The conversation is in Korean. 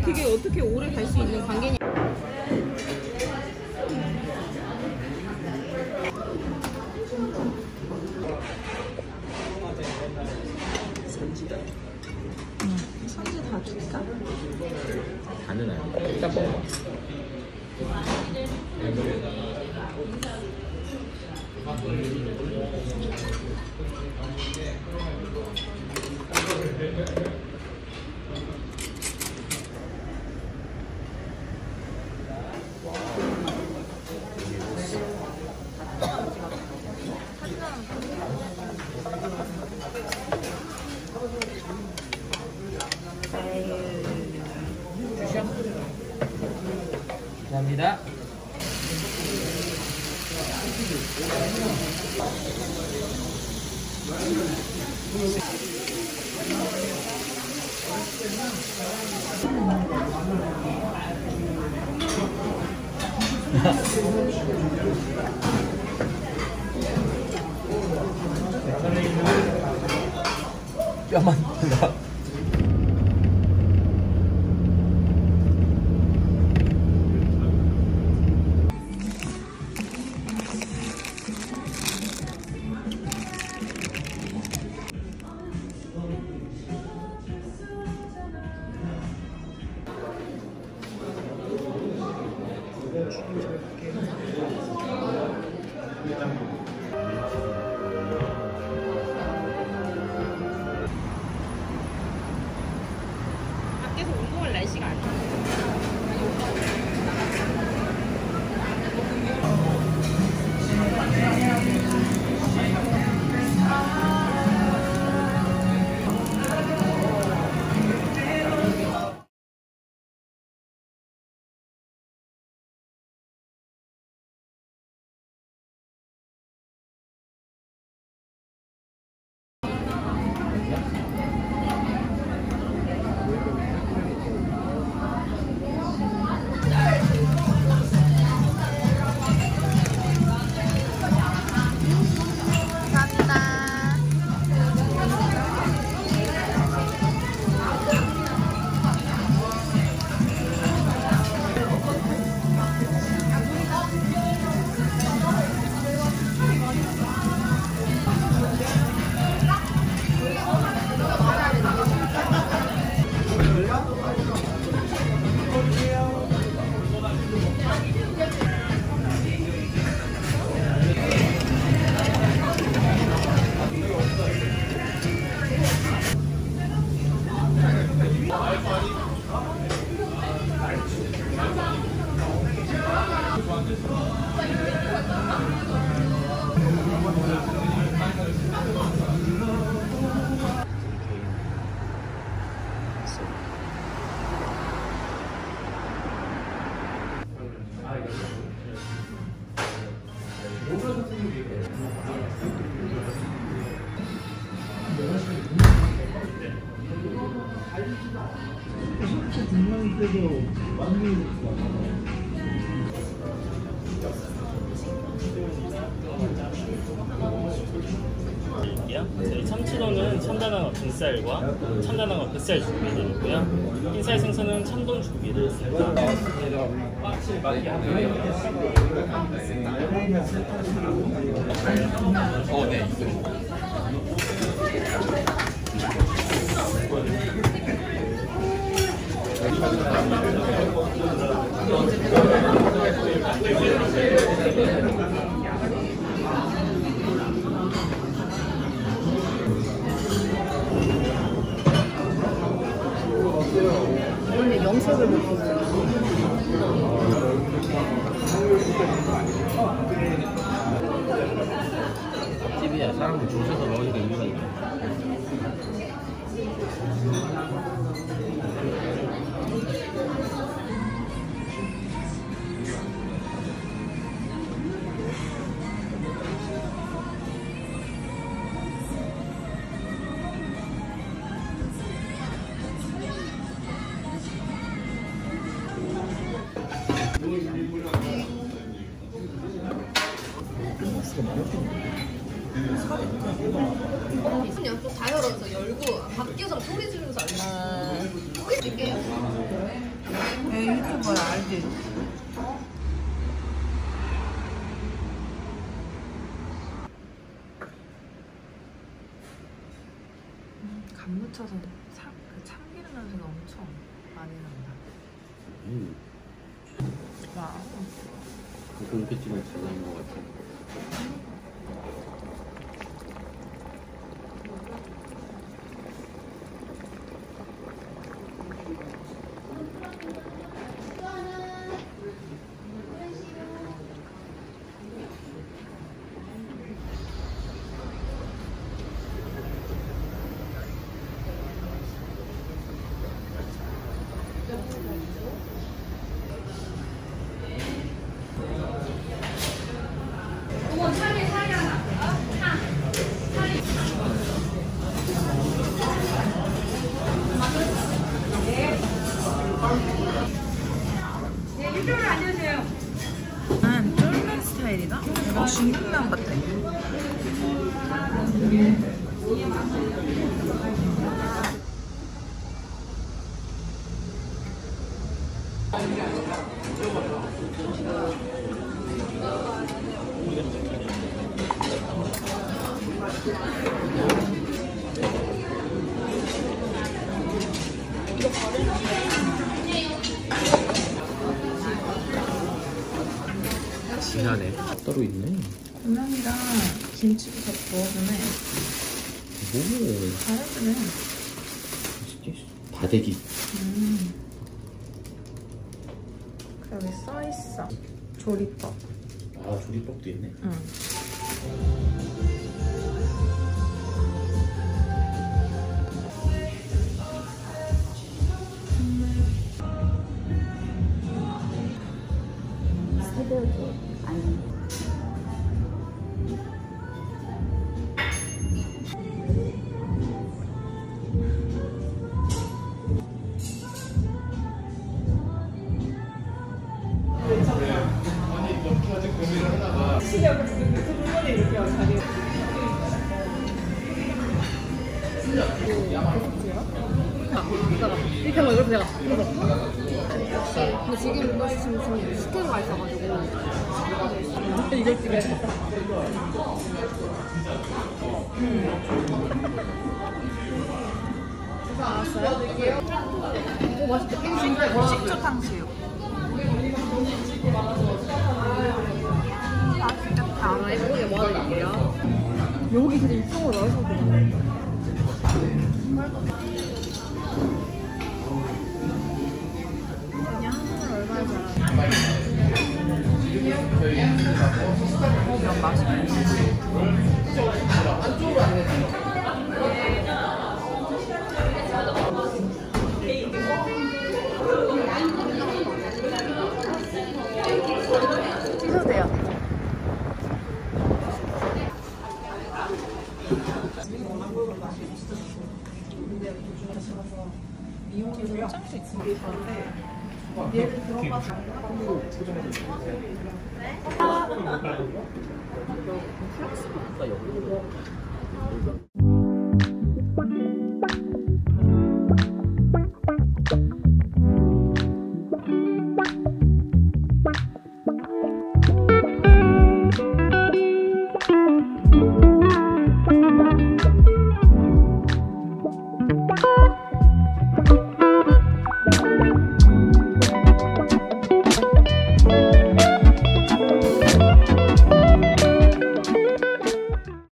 그게 어떻게 오래 갈 수 있는 관계냐. 선지다. 선지 다 줄까? 다는 아니고 일단 먹어. 감사합니다. 뼈만 나. 밖에서 운동할 날씨가 아니야. 저희 참치도는 참다랑어 등살과 참다랑어 뱃살 준비해드리고요. 흰살 생선은 참돔 준비해드렸습니다. 네. 원래 영색을 먹고 있어요. 집이야. 사람들 줄 서서 먹으니까 이유가 있네. 그냥 또 다 열어서 열고 밖에서 소리 지르면서 안 나. 소리 질게요. 유튜버야, 알지? 간 묻혀서 그 참기름 냄새가 엄청 많이 난다. 와우. 그렇게 찍으면 잘 나온 것 같아. 난 쫄면 스타일이다? 약간 중국면 같아. 진하네. 따로 있네. 고명이랑 김치부터 부어주네. 오. 잘해주네. 바대기. 여기 써있어. 조리법. 아, 조리법도 있네. 응. 이렇게 하면 이렇게 내가 근데 지금 너 지금 스테이크 가 있어가지고 이걸 찍어야겠다. 알았어요? 오 맛있다. 식초 탕수육. 아 예쁘게 모아줄게요. 여기 근데 이쪽으로 나와서 그래. 면 맛있겠다. 씻어도 돼요. 미용에서 짱수 있습니다. 얘를 들어가서 플렉스보다 여기.